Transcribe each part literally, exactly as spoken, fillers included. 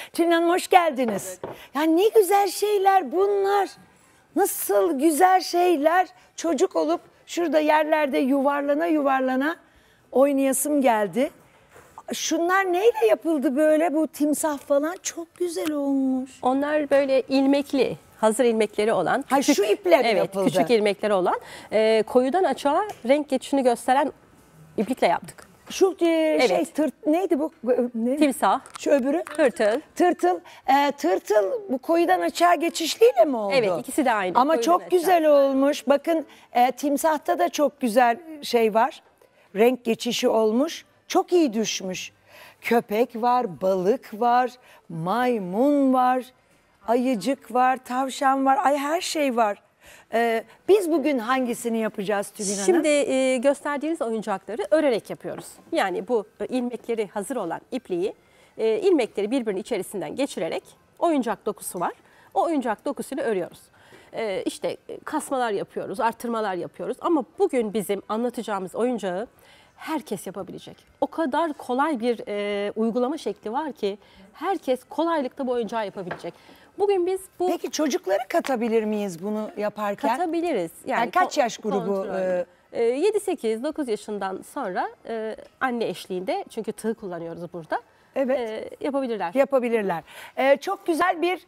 Tülin Hanım hoş geldiniz. Evet. Ya ne güzel şeyler bunlar. Nasıl güzel şeyler. Çocuk olup şurada yerlerde yuvarlana yuvarlana oynayasım geldi. Şunlar neyle yapıldı böyle, bu timsah falan çok güzel olmuş. Onlar böyle ilmekli, hazır ilmekleri olan. Ha, küçük, şu ipler evet, yapıldı. küçük ilmekleri olan e, koyudan açığa renk geçişini gösteren iplikle yaptık. Şu e, Evet. şey tırt neydi bu? Ne? Timsah. Şu öbürü? Tırtıl. Tırtıl. E, tırtıl bu koyudan açığa geçişliyle mi oldu? Evet, ikisi de aynı. Ama Koyudan çok açığa. güzel olmuş. Bakın e, timsahta da çok güzel şey var. Renk geçişi olmuş. Çok iyi düşmüş. Köpek var, balık var, maymun var, ayıcık var, tavşan var. Ay her şey var. Ee, biz bugün hangisini yapacağız Tülin Hanım? Şimdi e, gösterdiğiniz oyuncakları örerek yapıyoruz. Yani bu e, ilmekleri hazır olan ipliği, e, ilmekleri birbirinin içerisinden geçirerek oyuncak dokusu var. O oyuncak dokusunu örüyoruz. E, işte kasmalar yapıyoruz, arttırmalar yapıyoruz. Ama bugün bizim anlatacağımız oyuncağı herkes yapabilecek. O kadar kolay bir e, uygulama şekli var ki herkes kolaylıkla bu oyuncağı yapabilecek. Bugün biz bu... Peki çocukları katabilir miyiz bunu yaparken? Katabiliriz. Yani, yani kaç yaş grubu? E, yedi sekiz dokuz yaşından sonra e, anne eşliğinde, çünkü tığ kullanıyoruz burada. Evet. E, yapabilirler. Yapabilirler. Ee, çok güzel bir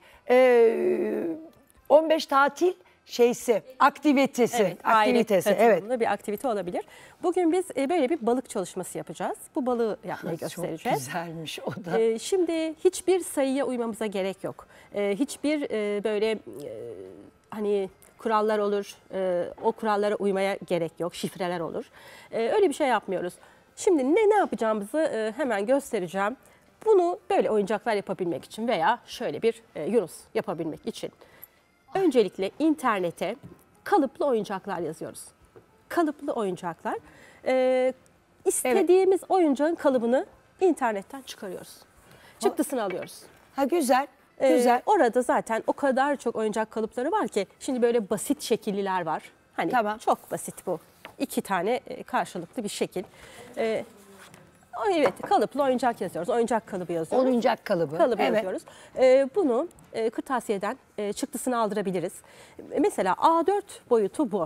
e, on beş tatil şeysi, aktivitesi. Evet, aktivitesi. aile Evet. katılımlı bir aktivite olabilir. Bugün biz e, böyle bir balık çalışması yapacağız. Bu balığı yapmayı Çok göstereceğiz. güzelmiş o da. E, şimdi hiçbir sayıya uymamıza gerek yok. E, hiçbir e, böyle e, hani kurallar olur, e, o kurallara uymaya gerek yok, şifreler olur. E, öyle bir şey yapmıyoruz. Şimdi ne ne yapacağımızı e, hemen göstereceğim. Bunu böyle oyuncaklar yapabilmek için veya şöyle bir e, Yunus yapabilmek için öncelikle internete kalıplı oyuncaklar yazıyoruz. Kalıplı oyuncaklar. E, istediğimiz evet. oyuncağın kalıbını internetten çıkarıyoruz. Çıktısını alıyoruz. Ha güzel. Güzel. Ee, orada zaten o kadar çok oyuncak kalıpları var ki şimdi böyle basit şekilliler var. Hani tamam. Çok basit bu. İki tane karşılıklı bir şekil. Ee, evet, kalıplı oyuncak yazıyoruz. Oyuncak kalıbı yazıyoruz. Oyuncak kalıbı. Kalıbı evet. yazıyoruz. Ee, bunu e, kırtasiyeden e, çıktısını aldırabiliriz. Mesela A dört boyutu bu.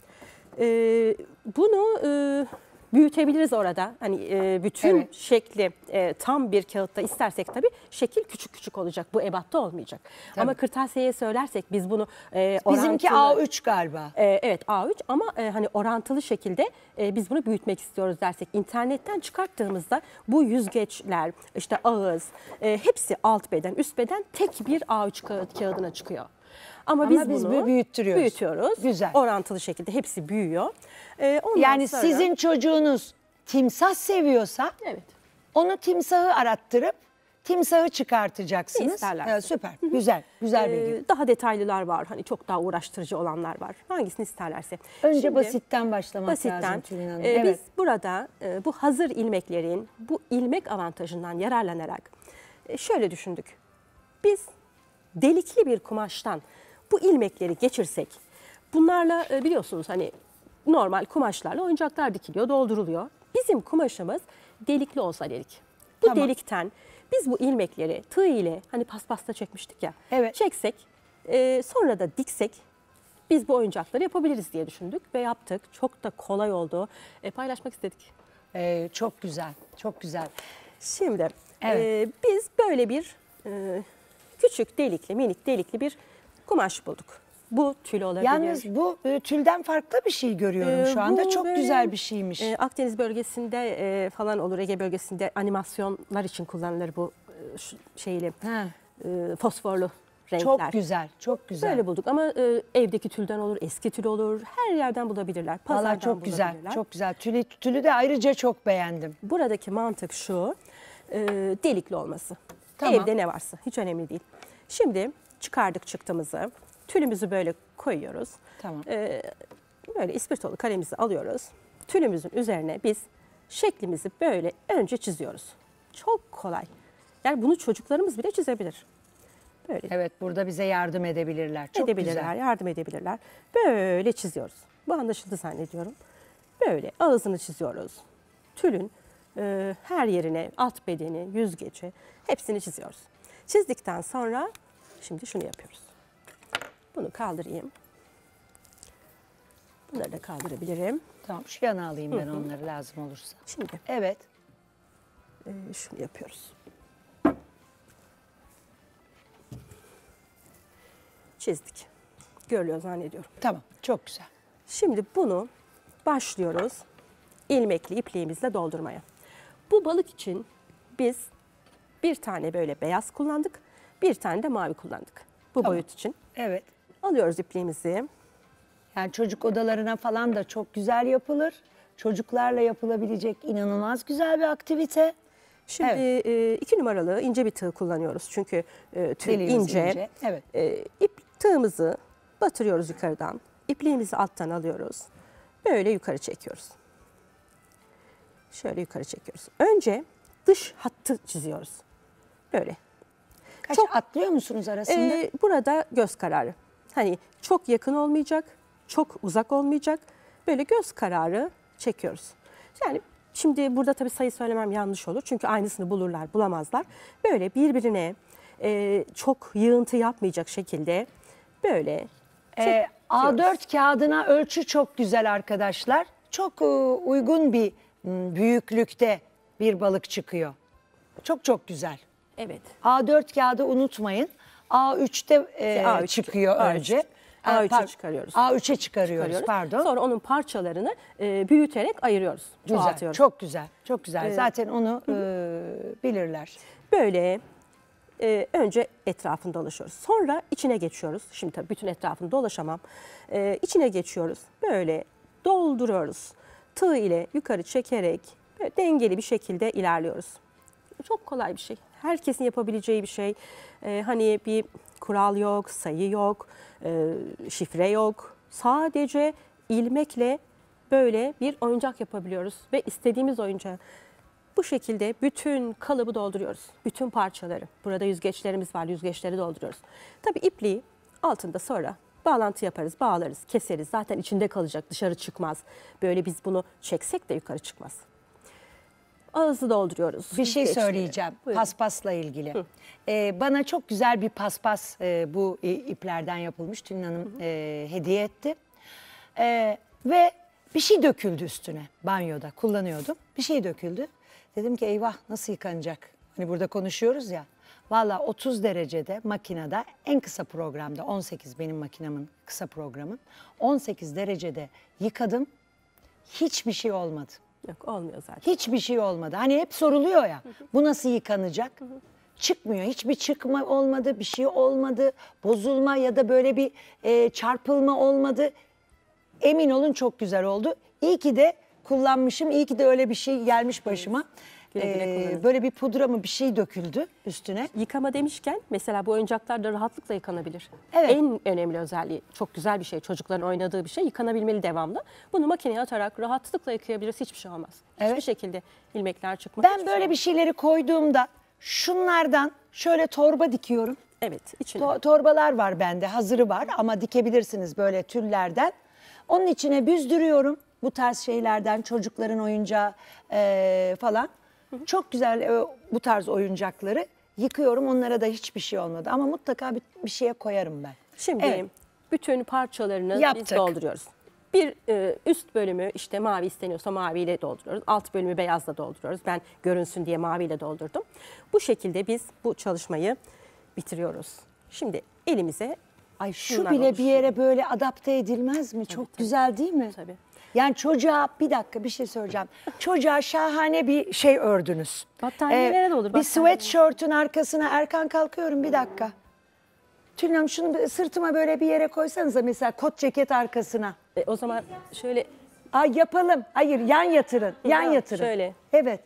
Ee, bunu e, büyütebiliriz orada. Hani e, bütün evet. şekli e, tam bir kağıtta istersek tabii şekil küçük küçük olacak. Bu ebatta olmayacak. Tabii. Ama kırtasiyeye söylersek biz bunu e, bizimki orantılı, A üç galiba. E, evet A üç ama e, hani orantılı şekilde e, biz bunu büyütmek istiyoruz dersek internetten çıkarttığımızda bu yüzgeçler, işte ağız, e, hepsi alt beden, üst beden tek bir A üç kağıt, kağıdına çıkıyor. Ama, Ama biz, biz bunu büyüttürüyoruz. büyütüyoruz. Güzel. Orantılı şekilde hepsi büyüyor. Ee, yani sonra... sizin çocuğunuz timsah seviyorsa evet. onu timsahı arattırıp timsahı çıkartacaksınız. İsterler. Ee, süper. Hı -hı. Güzel. Güzel bir ee, Daha detaylılar var. Hani çok daha uğraştırıcı olanlar var. Hangisini isterlerse. Önce Şimdi, basitten başlamak basitten, lazım Tülin Hanım. E, evet. Biz burada e, bu hazır ilmeklerin bu ilmek avantajından yararlanarak e, şöyle düşündük. Biz delikli bir kumaştan bu ilmekleri geçirsek, bunlarla e, biliyorsunuz hani normal kumaşlarla oyuncaklar dikiliyor, dolduruluyor. Bizim kumaşımız delikli olsa delik. Bu tamam. delikten biz bu ilmekleri tığ ile hani paspasta çekmiştik ya, evet. çeksek, e, sonra da diksek biz bu oyuncakları yapabiliriz diye düşündük ve yaptık. Çok da kolay oldu. E, paylaşmak istedik. Ee, çok güzel, çok güzel. Şimdi evet. e, biz böyle bir e, küçük delikli, minik delikli bir kumaş bulduk. Bu tül olabilir. Yalnız bu e, tülden farklı bir şey görüyorum ee, şu anda. Çok böyle, güzel bir şeymiş. E, Akdeniz bölgesinde e, falan olur, Ege bölgesinde animasyonlar için kullanılır bu e, şu, şeyli e, fosforlu renkler. Çok güzel, çok güzel. Böyle bulduk ama e, evdeki tülden olur, eski tül olur, her yerden bulabilirler. Pazardan Vallahi çok güzel, çok güzel. Tülü, tülü de ayrıca çok beğendim. Buradaki mantık şu, e, delikli olması. Tamam. Evde ne varsa, hiç önemli değil. Şimdi çıkardık çıktığımızı. Tülümüzü böyle koyuyoruz. Tamam. Ee, böyle ispirtolu kalemizi alıyoruz. Tülümüzün üzerine biz şeklimizi böyle önce çiziyoruz. Çok kolay. Yani bunu çocuklarımız bile çizebilir. Böyle. Evet, burada bize yardım edebilirler. Çok edebilirler, güzel. yardım edebilirler. Böyle çiziyoruz. Bu anlaşıldı zannediyorum. Böyle ağzını çiziyoruz. Tülün e, her yerine, alt bedeni, yüzgeci hepsini çiziyoruz. Çizdikten sonra şimdi şunu yapıyoruz. Bunu kaldırayım. Bunları da kaldırabilirim. Tamam, şu yana alayım ben onları lazım olursa. Şimdi Evet. e, şunu yapıyoruz. Çizdik. Görülüyor zannediyorum. Tamam, çok güzel. Şimdi bunu başlıyoruz ilmekli ipliğimizle doldurmaya. Bu balık için biz bir tane böyle beyaz kullandık, bir tane de mavi kullandık. Bu Tamam. boyut için. Evet. Alıyoruz ipliğimizi. Yani çocuk odalarına falan da çok güzel yapılır. Çocuklarla yapılabilecek inanılmaz güzel bir aktivite. Şimdi e, iki numaralı ince bir tığ kullanıyoruz. Çünkü e, tığ Deliğimiz ince. ince, evet. E, ip, tığımızı batırıyoruz yukarıdan. İpliğimizi alttan alıyoruz. Böyle yukarı çekiyoruz. Şöyle yukarı çekiyoruz. Önce dış hattı çiziyoruz. Böyle. Kaç Çok- atlıyor musunuz arasında? Ee, burada göz kararı. Hani çok yakın olmayacak, çok uzak olmayacak. Böyle göz kararı çekiyoruz. Yani şimdi burada tabii sayı söylemem yanlış olur. Çünkü aynısını bulurlar, bulamazlar. Böyle birbirine e, çok yığıntı yapmayacak şekilde böyle Ee, A dört kağıdına ölçü çok güzel arkadaşlar. Çok e, uygun bir m, büyüklükte bir balık çıkıyor. Çok çok güzel. evet. A dört kağıdı unutmayın. A üçte e, A üç çıkıyor A üç önce. A üçe Pardon, çıkarıyoruz. A üçe çıkarıyoruz, Çıkarıyoruz. pardon. Sonra onun parçalarını e, büyüterek ayırıyoruz. Güzel, Çoğaltıyoruz. çok güzel, çok güzel. Zaten onu e, bilirler. Böyle e, önce etrafını dolaşıyoruz. Sonra içine geçiyoruz. Şimdi tabii bütün etrafını dolaşamam. E, içine geçiyoruz. Böyle dolduruyoruz. Tığ ile yukarı çekerek böyle dengeli bir şekilde ilerliyoruz. Çok kolay bir şey. Herkesin yapabileceği bir şey. E, hani bir kural yok, sayı yok, e, şifre yok. Sadece ilmekle böyle bir oyuncak yapabiliyoruz ve istediğimiz oyuncağı bu şekilde bütün kalıbı dolduruyoruz. Bütün parçaları. Burada yüzgeçlerimiz var. Yüzgeçleri dolduruyoruz. Tabii ipliği altında sonra bağlantı yaparız, bağlarız, keseriz. Zaten içinde kalacak, dışarı çıkmaz. Böyle biz bunu çeksek de yukarı çıkmaz. Ağzı dolduruyoruz. Bir şey yüzgeçleri. söyleyeceğim Buyurun. paspasla ilgili. Ee, bana çok güzel bir paspas e, bu e, iplerden yapılmış. Tülin Hanım e, hediye etti. E, ve bir şey döküldü üstüne banyoda kullanıyordum. Bir şey döküldü. Dedim ki eyvah nasıl yıkanacak? Hani burada konuşuyoruz ya. Valla otuz derecede makinede en kısa programda on sekiz benim makinemin kısa programı. on sekiz derecede yıkadım. Hiçbir şey olmadı. Yok olmuyor zaten. Hiçbir şey olmadı. Hani hep soruluyor ya bu nasıl yıkanacak? Çıkmıyor. Hiçbir çıkma olmadı, bir şey olmadı. Bozulma ya da böyle bir e, çarpılma olmadı. Emin olun çok güzel oldu. İyi ki de kullanmışım. İyi ki de öyle bir şey gelmiş başıma. Güle güle Ee, kullanın. böyle bir pudra mı bir şey döküldü üstüne. Yıkama demişken mesela bu oyuncaklar da rahatlıkla yıkanabilir. Evet. En önemli özelliği çok güzel bir şey. Çocukların oynadığı bir şey yıkanabilmeli devamlı. Bunu makineye atarak rahatlıkla yıkayabiliriz. Hiçbir şey olmaz. Hiçbir Evet. şekilde ilmekler çıkmaz. Ben hiçbir böyle şey bir şeyleri koyduğumda şunlardan şöyle torba dikiyorum. olmaz. Evet içine. To- torbalar var bende, hazırı var ama dikebilirsiniz böyle tüllerden. Onun içine büzdürüyorum bu tarz şeylerden, çocukların oyuncağı eee, falan. Çok güzel e, bu tarz oyuncakları yıkıyorum, onlara da hiçbir şey olmadı. Ama mutlaka bir, bir şeye koyarım ben. Şimdi Evet. bütün parçalarını Yaptık. biz dolduruyoruz. Bir e, üst bölümü işte mavi isteniyorsa maviyle dolduruyoruz. Alt bölümü beyazla dolduruyoruz. Ben görünsün diye maviyle doldurdum. Bu şekilde biz bu çalışmayı bitiriyoruz. Şimdi elimize Ay şu bunlar bile olmuş. bir yere böyle adapte edilmez mi? Çok tabii. güzel değil mi? Tabii. Yani çocuğa bir dakika bir şey söyleyeceğim. Çocuğa şahane bir şey ördünüz. Battaniyelere de olur, Bir battaniye. sweatshirt'ün arkasına Erkan kalkıyorum bir dakika. Tülin Hanım şunu bir sırtıma böyle bir yere koysanıza mesela kot ceket arkasına. E, o zaman şöyle Ay yapalım. Hayır yan yatırın. Yan Ha, yatırın. şöyle. Evet.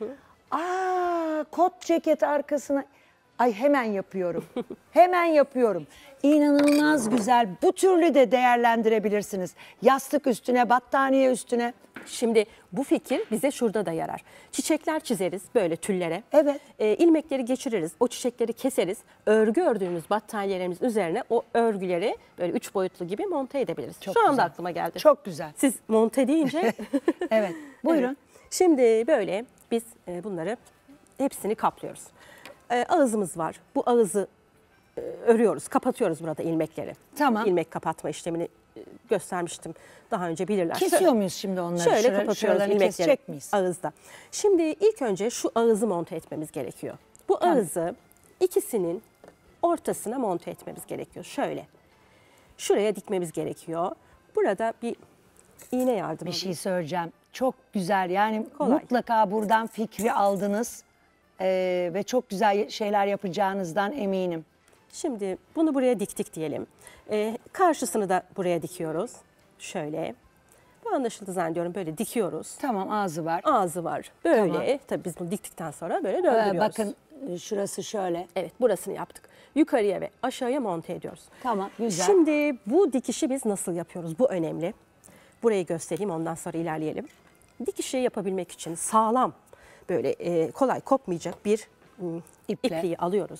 Aa kot ceket arkasına. Ay hemen yapıyorum. Hemen yapıyorum. İnanılmaz güzel. Bu türlü de değerlendirebilirsiniz. Yastık üstüne, battaniye üstüne. şimdi bu fikir bize şurada da yarar. Çiçekler çizeriz böyle tüllere. Evet. E, ilmekleri geçiririz. O çiçekleri keseriz. Örgü ördüğümüz battaniyelerimizin üzerine o örgüleri böyle üç boyutlu gibi monte edebiliriz. Çok Şu anda güzel. aklıma geldi. Çok güzel. Siz monte deyince Evet. Buyurun. Evet. Şimdi böyle biz e, bunları hepsini kaplıyoruz. e, ağızımız var. Bu ağızı e, örüyoruz, kapatıyoruz burada ilmekleri. Tamam. İlmek kapatma işlemini e, göstermiştim daha önce, bilirler. Kesiyor Şöyle- muyuz şimdi onları? Şöyle Şura- kapatıyoruz şuralarını ilmekleri kesecek miyiz? ağızda. Şimdi ilk önce şu ağızı monte etmemiz gerekiyor. Bu Tamam. ağızı ikisinin ortasına monte etmemiz gerekiyor. Şöyle. Şuraya dikmemiz gerekiyor. Burada bir iğne yardımı. Bir şey söyleyeceğim. Çok güzel, yani Kolay. mutlaka buradan fikri aldınız. Ee, ve çok güzel şeyler yapacağınızdan eminim. Şimdi bunu buraya diktik diyelim. Ee, karşısını da buraya dikiyoruz. Şöyle. Bu anlaşıldı zannediyorum. Böyle dikiyoruz. Tamam, ağzı var. Ağzı var. Böyle. Tamam. Tabii biz bunu diktikten sonra böyle Ee, döndürüyoruz. bakın e, şurası şöyle. Evet, burasını yaptık. Yukarıya ve aşağıya monte ediyoruz. Tamam, güzel. Şimdi bu dikişi biz nasıl yapıyoruz? Bu önemli. Burayı göstereyim, ondan sonra ilerleyelim. Dikişi yapabilmek için sağlam, böyle e, kolay kopmayacak bir m, İple. ipliği alıyoruz.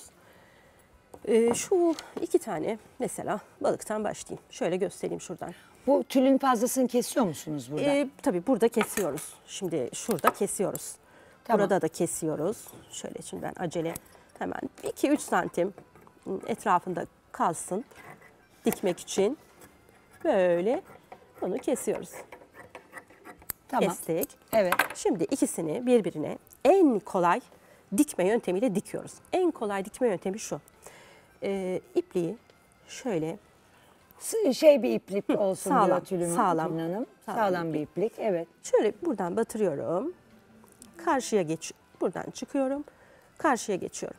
E, şu iki tane mesela balıktan başlayayım. Şöyle göstereyim şuradan. Bu tülün fazlasını kesiyor musunuz burada? E, tabii burada kesiyoruz. Şimdi şurada kesiyoruz. Tamam. Burada da kesiyoruz. Şöyle şimdi ben acele hemen iki üç santim etrafında kalsın dikmek için. Böyle bunu kesiyoruz. Tamam. Kestik. Evet. Şimdi ikisini birbirine en kolay dikme yöntemiyle dikiyoruz. En kolay dikme yöntemi şu. Ee, ipliği şöyle S- Şey bir iplik olsun sağlam, diyor Tülin sağlam. Tülin Hanım. Sağlam Sağlam, bir iplik. Evet. şöyle buradan batırıyorum. Karşıya geç. Buradan çıkıyorum. Karşıya geçiyorum.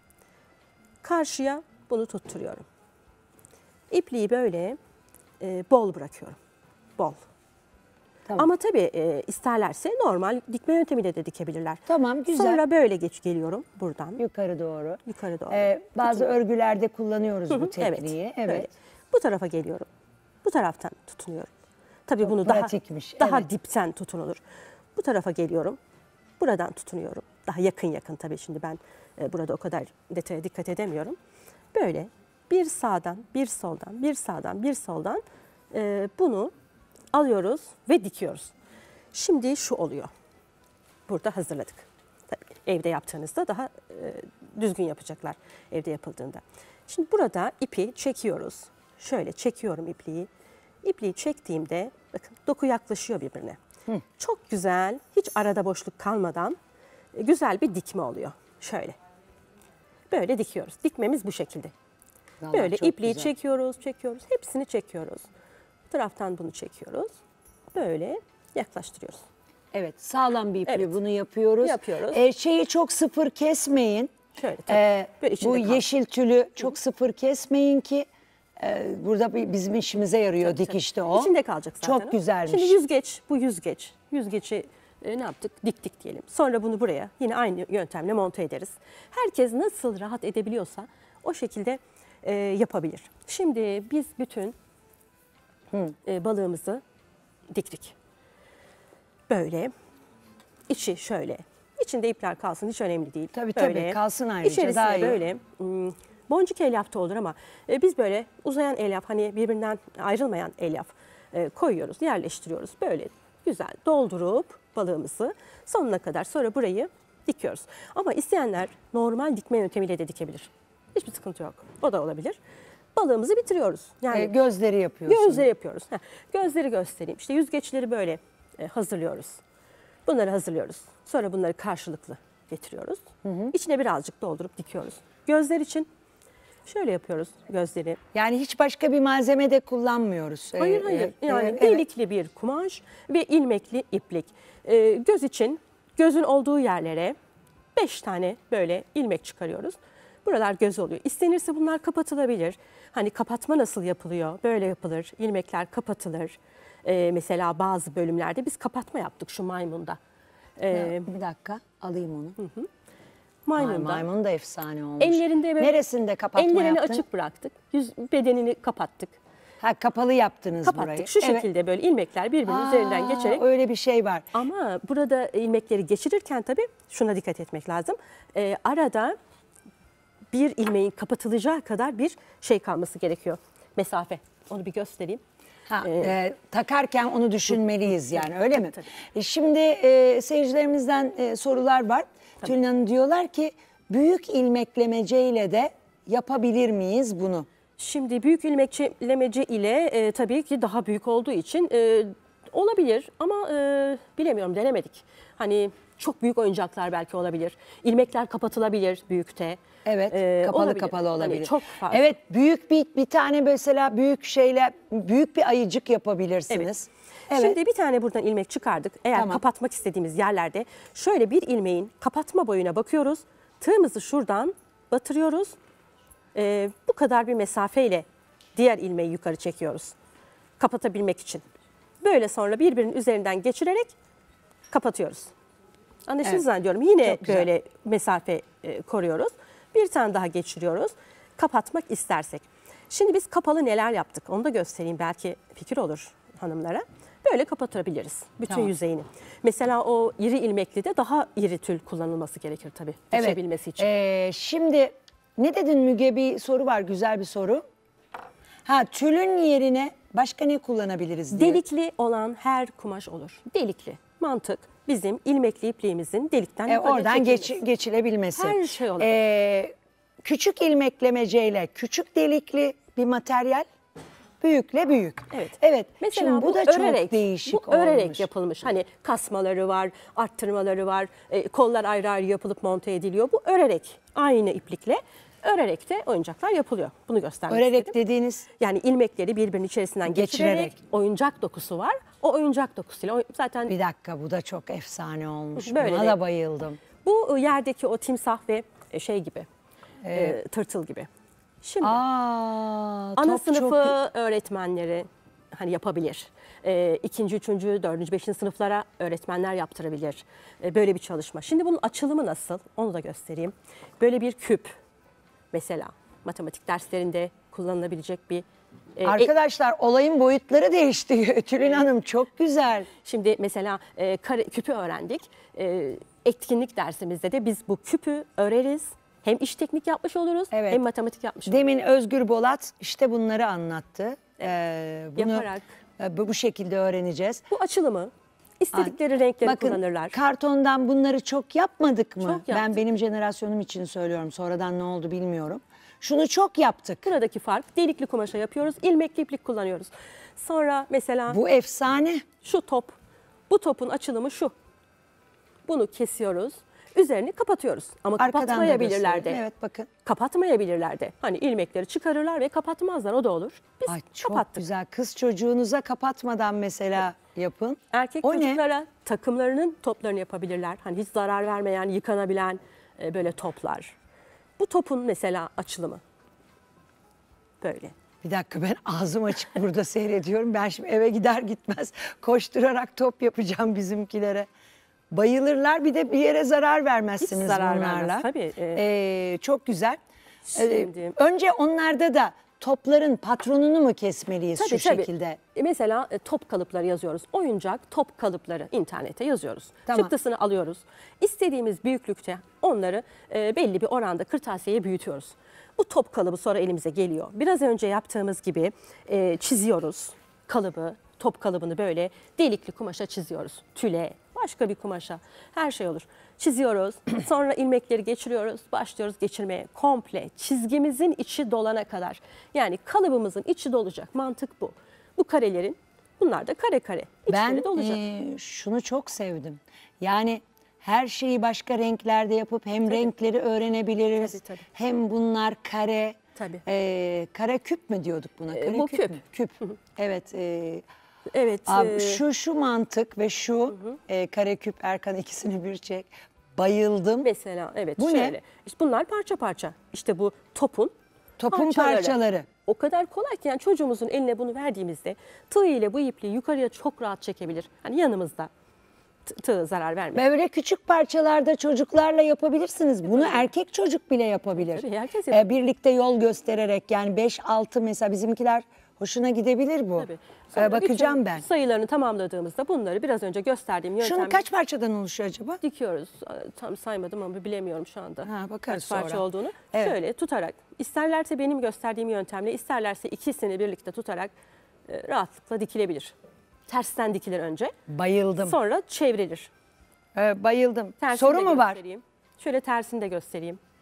Karşıya bunu tutturuyorum. İpliği böyle e, bol bırakıyorum. Bol. Tamam. Ama tabii e, isterlerse normal dikme yöntemiyle de dikebilirler. Tamam, güzel. Sonra böyle geç geliyorum buradan Yukarı doğru. yukarı doğru. Ee, bazı örgülerde kullanıyoruz bu Hı hı, tekniği. Evet. böyle. Bu tarafa geliyorum. Bu taraftan tutunuyorum. Tabii bunu daha pratikmiş, daha evet. dipten tutunulur. Bu tarafa geliyorum. Buradan tutunuyorum. Daha yakın yakın tabii, şimdi ben e, burada o kadar detaya dikkat edemiyorum. Böyle bir sağdan, bir soldan, bir sağdan, bir soldan e, bunu alıyoruz ve dikiyoruz. Şimdi şu oluyor. Burada hazırladık. Tabii evde yaptığınızda daha e, düzgün yapacaklar evde yapıldığında. Şimdi burada ipi çekiyoruz. Şöyle çekiyorum ipliği. İpliği çektiğimde bakın doku yaklaşıyor birbirine. Hı. Çok güzel, hiç arada boşluk kalmadan e, güzel bir dikme oluyor. Şöyle. Böyle dikiyoruz. Dikmemiz bu şekilde. Vallahi Böyle çok ipliği güzel. çekiyoruz, çekiyoruz. Hepsini çekiyoruz. Bu taraftan bunu çekiyoruz. Böyle yaklaştırıyoruz. Evet, sağlam bir iple Evet. bunu yapıyoruz. Yapıyoruz. Ee, şeyi çok sıfır kesmeyin. Şöyle tabii. Ee, Böyle içinde bu kalsın. yeşil tülü çok sıfır kesmeyin ki e, burada bir- bizim işimize yarıyor Tabii, tabii. dikişte o. İçinde kalacak zaten. Çok o. güzelmiş. Şimdi yüzgeç, bu yüzgeç. Yüzgeci e, ne yaptık? Diktik diyelim. Sonra bunu buraya yine aynı yöntemle monte ederiz. Herkes nasıl rahat edebiliyorsa o şekilde e, yapabilir. Şimdi biz bütün e, balığımızı diktik. Böyle. İçi şöyle. İçinde ipler kalsın, hiç önemli değil. Tabii, böyle. tabii, kalsın ayrıca, İçerisine daha iyi. böyle hmm, boncuk elyaf da olur ama e, biz böyle uzayan elyaf, hani birbirinden ayrılmayan elyaf e, koyuyoruz, yerleştiriyoruz. Böyle güzel doldurup balığımızı sonuna kadar, sonra burayı dikiyoruz. Ama isteyenler normal dikme yöntemiyle de dikebilir. Hiçbir sıkıntı yok. O da olabilir. Balığımızı bitiriyoruz. Yani Ee, gözleri yapıyorsun. Gözleri yapıyoruz. Heh, gözleri göstereyim. İşte yüzgeçleri böyle e, hazırlıyoruz. Bunları hazırlıyoruz. Sonra bunları karşılıklı getiriyoruz. İçine birazcık doldurup dikiyoruz. Gözler için şöyle yapıyoruz gözleri. Yani hiç başka bir malzeme de kullanmıyoruz. Ee, Hayır hayır. e, Yani evet. delikli bir kumaş ve ilmekli iplik. E, göz için gözün olduğu yerlere beş tane böyle ilmek çıkarıyoruz. Buralar göz oluyor. İstenirse bunlar kapatılabilir. Hani kapatma nasıl yapılıyor? Böyle yapılır. İlmekler kapatılır. Ee, mesela bazı bölümlerde biz kapatma yaptık şu maymunda. Ee, Bir dakika alayım onu. maymunda. Maymun da efsane olmuş. Ellerinde böyle- Neresinde kapatma Ellerini yaptın? açık bıraktık. Yüz bedenini kapattık. Ha, kapalı yaptınız Kapattık. burayı. Şu Evet. şekilde böyle ilmekler birbirinin Aa, üzerinden geçerek. öyle bir şey var. Ama burada ilmekleri geçirirken tabii şuna dikkat etmek lazım. Ee, arada bir ilmeğin kapatılacağı kadar bir şey kalması gerekiyor. Mesafe. Onu bir göstereyim. Ha, Ee, e, takarken onu düşünmeliyiz yani, öyle mi? tabii. E, şimdi e, seyircilerimizden e, sorular var. Tülin Hanım diyorlar ki büyük ilmeklemeceyle de yapabilir miyiz bunu? Şimdi büyük ilmeklemece ile e, tabii ki daha büyük olduğu için e, olabilir ama e, bilemiyorum, denemedik. Hani çok büyük oyuncaklar belki olabilir. İlmekler kapatılabilir büyükte. Evet, Ee, kapalı olabilir. kapalı olabilir. Hani çok fazla. Evet, büyük bir bir tane mesela büyük şeyle büyük bir ayıcık yapabilirsiniz. Evet. Şimdi bir tane buradan ilmek çıkardık. Eğer Tamam. kapatmak istediğimiz yerlerde şöyle bir ilmeğin kapatma boyuna bakıyoruz. Tığımızı şuradan batırıyoruz. Ee, bu kadar bir mesafeyle diğer ilmeği yukarı çekiyoruz. Kapatabilmek için. Böyle sonra birbirinin üzerinden geçirerek kapatıyoruz. Anlaşıldı Evet. zannediyorum. Yine Çok güzel. böyle mesafe e, koruyoruz. Bir tane daha geçiriyoruz. Kapatmak istersek. Şimdi biz kapalı neler yaptık onu da göstereyim. Belki fikir olur hanımlara. Böyle kapatabiliriz bütün Tamam. yüzeyini. Mesela o iri ilmekli de daha iri tül kullanılması gerekir tabii. Evet. Geçebilmesi için. Ee, şimdi ne dedin Müge, bir soru var, güzel bir soru. Ha, tülün yerine başka ne kullanabiliriz diye. Delikli olan her kumaş olur. Delikli. Mantık bizim ilmekli ipliğimizin delikten Ee, yukarı oradan geç, çekilmesi. geçilebilmesi. Her şey olabilir. Ee, küçük ilmeklemeceyle küçük delikli bir materyal, büyükle büyük. Evet. Evet. Mesela Şimdi bu, bu da örerek, çok değişik bu örerek olmuş. yapılmış. Hani kasmaları var, arttırmaları var, e, kollar ayrı ayrı yapılıp monte ediliyor. Bu örerek, aynı iplikle örerek de oyuncaklar yapılıyor. Bunu göstermek Örerek istedim. dediğiniz Yani ilmekleri birbirinin içerisinden geçirerek, Geçirerek. oyuncak dokusu var. O oyuncak dokusuyla oy- zaten bir dakika, bu da çok efsane olmuş. Böyle Buna de- da bayıldım. bu yerdeki o timsah ve e, şey gibi, e, tırtıl gibi. Şimdi Aa, ana top sınıfı çok... öğretmenleri hani yapabilir. E, ikinci, üçüncü, dördüncü, beşinci sınıflara öğretmenler yaptırabilir. E, böyle bir çalışma. Şimdi bunun açılımı nasıl? Onu da göstereyim. Böyle bir küp mesela matematik derslerinde kullanılabilecek bir e, e, Arkadaşlar, olayın boyutları değişti. Tülin Hanım, çok güzel. Şimdi mesela e, kare, küpü öğrendik. E, etkinlik dersimizde de biz bu küpü öreriz. Hem iş teknik yapmış oluruz Evet. hem matematik yapmış oluruz. Demin Özgür Bolat işte bunları anlattı. Ee, bunu Yaparak. e, bu bu şekilde öğreneceğiz. Bu açılımı istedikleri renkleri Bakın, kullanırlar. kartondan bunları çok yapmadık mı? Çok yaptık. Ben benim jenerasyonum için söylüyorum. Sonradan ne oldu bilmiyorum. Şunu çok yaptık. Buradaki fark delikli kumaşa yapıyoruz, ilmekli iplik kullanıyoruz. Sonra mesela Bu efsane. şu top, bu topun açılımı şu. Bunu kesiyoruz, üzerini kapatıyoruz. Ama Arkadan da kapatmayabilirler de. göstereyim. Evet, bakın. Kapatmayabilirler de. Hani ilmekleri çıkarırlar ve kapatmazlar, o da olur. Biz Ay, çok kapattık. güzel. Kız çocuğunuza kapatmadan mesela yapın. Erkek O ne? çocuklara takımlarının toplarını yapabilirler. Hani hiç zarar vermeyen, yıkanabilen e, böyle toplar. Bu topun mesela açılımı böyle. Bir dakika, ben ağzım açık burada seyrediyorum. Ben şimdi eve gider gitmez koşturarak top yapacağım bizimkilere. Bayılırlar, bir de bir yere zarar vermezsiniz Hiç zarar bunlarla. vermez, tabii. Ee, çok güzel. Şimdi- Ee, önce onlarda da topların patronunu mu kesmeliyiz Tabii, şu tabii. şekilde? E, Mesela e, top kalıpları yazıyoruz. Oyuncak top kalıpları internete yazıyoruz. Tamam. Çıktısını alıyoruz. İstediğimiz büyüklükte onları e, belli bir oranda kırtasiyeye büyütüyoruz. Bu top kalıbı sonra elimize geliyor. Biraz önce yaptığımız gibi e, çiziyoruz kalıbı, top kalıbını böyle delikli kumaşa çiziyoruz. Tüle, başka bir kumaşa, her şey olur. Çiziyoruz, sonra ilmekleri geçiriyoruz, başlıyoruz geçirmeye. Komple çizgimizin içi dolana kadar. Yani kalıbımızın içi dolacak, mantık bu. Bu karelerin, bunlar da kare kare, Ben içleri dolacak. e, şunu çok sevdim. Yani her şeyi başka renklerde yapıp hem renkleri öğrenebiliriz. Tabii, tabii. Hem bunlar kare. Tabii. E, kare küp mü diyorduk buna? E, Kare bu küp. küp. mü? Küp. Evet. E, Evet. abi, e, şu şu mantık ve şu e, kare küp, Erkan, ikisini bir çek. Bayıldım. Mesela evet Bu ne? şöyle. İşte bunlar parça parça. İşte bu topun Topun parçaları. O kadar kolay ki yani çocuğumuzun eline bunu verdiğimizde tığ ile bu ipliği yukarıya çok rahat çekebilir. Hani yanımızda tığ, tığ zarar vermez. Böyle küçük parçalarda çocuklarla yapabilirsiniz. Bunu erkek çocuk bile yapabilir. Tabii, herkes yapabilir. Ee, birlikte yol göstererek, yani beş altı mesela bizimkiler hoşuna gidebilir bu. Tabii. Ee, Sonra bakacağım bütün ben. sayılarını tamamladığımızda bunları biraz önce gösterdiğim yöntemle Şunun kaç parçadan oluşuyor acaba? dikiyoruz. Tam saymadım ama bilemiyorum şu anda. Ha, bakarız kaç parça sonra. olduğunu. Evet. Şöyle tutarak, isterlerse benim gösterdiğim yöntemle, isterlerse ikisini birlikte tutarak e, rahatlıkla dikilebilir. Tersten dikilir önce. Bayıldım. Sonra çevrilir. Ee, bayıldım. Tersini Soru de mu var? göstereyim. Şöyle tersini de göstereyim.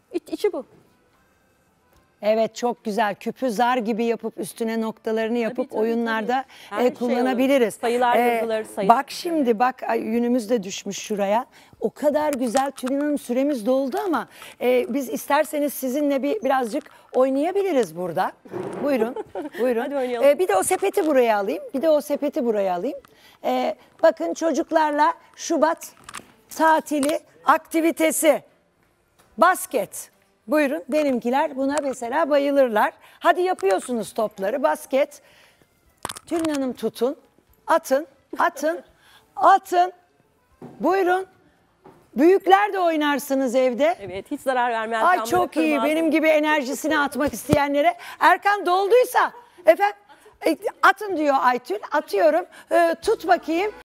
İç- içi bu. Evet, çok güzel. Küpü zar gibi yapıp üstüne noktalarını yapıp tabii, oyunlarda tabii. Her e, şey kullanabiliriz. olur. Sayılar yazılır, sayı- Bak şimdi bak, ay, yünümüz de düşmüş şuraya. O kadar güzel. Tülin Hanım, süremiz doldu ama e, biz isterseniz sizinle bir birazcık oynayabiliriz burada. Buyurun. Buyurun. Hadi oynayalım. E, bir de o sepeti buraya alayım. Bir de o sepeti buraya alayım. E, bakın, çocuklarla Şubat tatili aktivitesi. Basket. Buyurun, benimkiler buna mesela bayılırlar. Hadi yapıyorsunuz topları, basket. Tülin Hanım, tutun, atın, atın, atın. Buyurun. Büyükler de oynarsınız evde. Evet, hiç zarar vermez. Ay camları çok iyi, kırmaz. benim gibi enerjisini atmak isteyenlere. Erkan dolduysa efendim e, atın diyor Aytül, atıyorum. E, tut bakayım.